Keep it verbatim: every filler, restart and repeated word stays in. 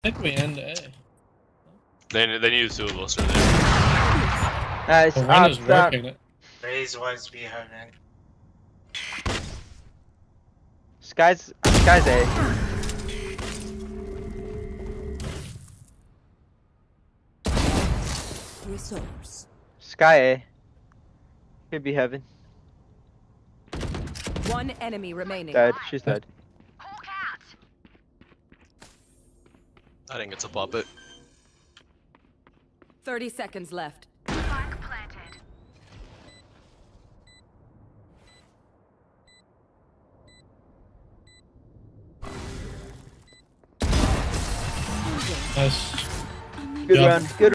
think we end A. They they need two of us right there. Nice. The Uh, one is that- working it. Raise was behind. Sky's Sky's A. Resource. Sky A. Could be heaven. One enemy remaining. Dead. She's dead. I didn't get to pop it. Thirty seconds left. Nice. Good Job. run. Good.